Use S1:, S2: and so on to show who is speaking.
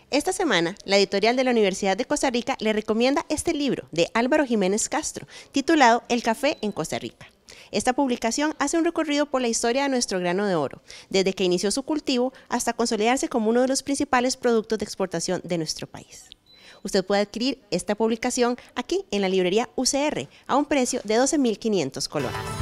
S1: Esta semana, la editorial de la Universidad de Costa Rica le recomienda este libro de Álvaro Jiménez Castro, titulado El café en Costa Rica. Esta publicación hace un recorrido por la historia de nuestro grano de oro, desde que inició su cultivo hasta consolidarse como uno de los principales productos de exportación de nuestro país. Usted puede adquirir esta publicación aquí en la librería UCR a un precio de 12.500 colones.